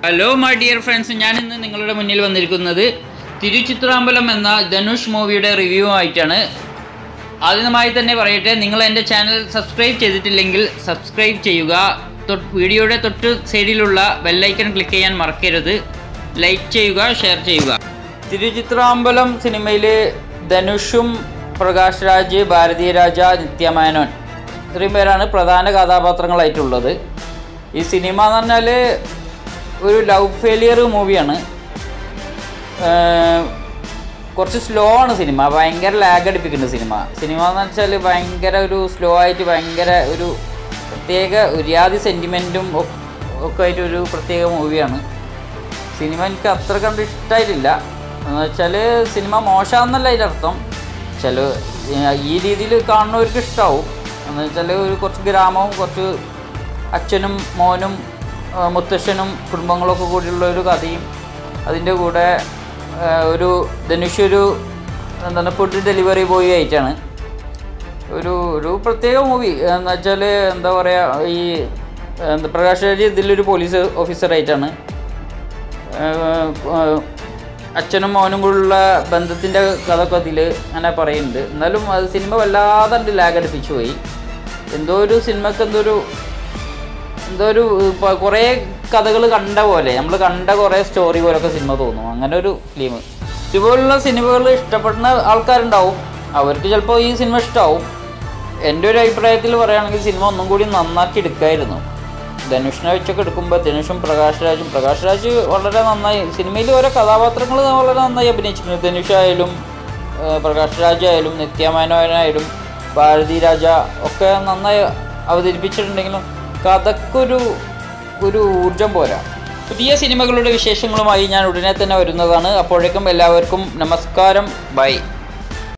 Hello my dear friends, ഞാൻ ഇന്ന് നിങ്ങളുടെ മുന്നിൽ വന്നിരിക്കുന്നത് തിരുച്ചിത്രാമ്പലം എന്ന ധനുഷ് മൂവിയുടെ റിവ്യൂ ആയിട്ടാണ്. ആദ്യമായി തന്നെ പറയട്ടെ, നിങ്ങൾ എൻ്റെ ചാനൽ സബ്സ്ക്രൈബ് ചെയ്തിട്ടില്ലെങ്കിൽ സബ്സ്ക്രൈബ് ചെയ്യുക. വീഡിയോയുടെ തൊട്ട് സൈഡിലുള്ള ബെല്ലൈക്കൺ ക്ലിക്ക് ചെയ്യാൻ മറക്കരുത്. ലൈക്ക് ചെയ്യുക, ഷെയർ ചെയ്യുക. തിരുച്ചിത്രാമ്പലം സിനിമയിൽ ധനുഷും പ്രകാശ് രാജ്, ഭാരതീയ രാജ, നിത്യമേനോൻ ഇത്രയും പേരാണ് പ്രധാന കഥാപാത്രങ്ങളായിട്ടുള്ളത്. ഈ സിനിമ എന്ന് പറഞ്ഞാൽ ഒരു ലവ് ഫെയിലിയർ മൂവിയാണ്. കുറച്ച് സ്ലോ ആണ് സിനിമ, ഭയങ്കര ലാഗ് അടിപ്പിക്കുന്ന സിനിമ എന്ന് വെച്ചാൽ ഭയങ്കര ഒരു സ്ലോ ആയിട്ട് ഭയങ്കര ഒരു പ്രത്യേക ഒരുയാതി സെൻറ്റിമെൻറ്റും ഒക്കെ ആയിട്ടൊരു പ്രത്യേക മൂവിയാണ്. സിനിമ എനിക്ക് അത്ര കണ്ട് ഇഷ്ടമായിട്ടില്ല. എന്ന് വെച്ചാൽ സിനിമ മോശമാണെന്നല്ല അതിൻ്റെ അർത്ഥം. ഈ രീതിയിൽ കാണുന്നവർക്ക് ഇഷ്ടമാവും. എന്ന് വെച്ചാൽ ഒരു കുറച്ച് ഗ്രാമവും കുറച്ച് അച്ഛനും മോനും മുത്തശ്ശനും കുടുംബങ്ങളൊക്കെ കൂടിയുള്ള ഒരു കഥയും, അതിൻ്റെ കൂടെ ഒരു ധനുഷ് ഒരു ഫുഡ് ഡെലിവറി ബോയ് ആയിട്ടാണ്. ഒരു പ്രത്യേക മൂവി എന്ന് വെച്ചാൽ എന്താ പറയുക, ഈ പ്രകാശ് രാജ് ഇതിലൊരു പോലീസ് ഓഫീസറായിട്ടാണ്. അച്ഛനും മോനും കൂടെയുള്ള ബന്ധത്തിൻ്റെ കഥയൊക്കെ അതിൽ അങ്ങനെ പറയുന്നുണ്ട്. എന്നാലും അത് സിനിമ വല്ലാതെ ലാഗ് അടിപ്പിച്ചു പോയി. എന്തോ ഒരു സിനിമക്ക് എന്തോ ഒരു കുറേ കഥകൾ കണ്ട പോലെ, നമ്മൾ കണ്ട കുറേ സ്റ്റോറി പോലൊക്കെ സിനിമ തോന്നും. അങ്ങനെ ഒരു ഫിലിം. ഇതുപോലുള്ള സിനിമകൾ ഇഷ്ടപ്പെടുന്ന ആൾക്കാരുണ്ടാവും, അവർക്ക് ചിലപ്പോൾ ഈ സിനിമ ഇഷ്ടമാവും. എൻ്റെ ഒരു അഭിപ്രായത്തിൽ പറയുകയാണെങ്കിൽ സിനിമ ഒന്നും കൂടി നന്നാക്കി എടുക്കായിരുന്നു. ധനുഷിനെ വെച്ചൊക്കെ എടുക്കുമ്പോൾ ധനുഷും പ്രകാശ് രാജ് വളരെ നന്നായി സിനിമയിൽ ഓരോ കഥാപാത്രങ്ങൾ വളരെ നന്നായി അഭിനയിച്ചിട്ടുണ്ട്. ധനുഷായാലും പ്രകാശ് രാജായാലും നിത്യമേനോനായാലും ഭാരതീയ രാജ ഒക്കെ നന്നായി അവതരിപ്പിച്ചിട്ടുണ്ടെങ്കിലും കഥക്കൊരു ഊർജം പോരാ. പുതിയ സിനിമകളുടെ വിശേഷങ്ങളുമായി ഞാൻ ഉടനെ തന്നെ വരുന്നതാണ്. അപ്പോഴേക്കും എല്ലാവർക്കും നമസ്കാരം, ബൈ.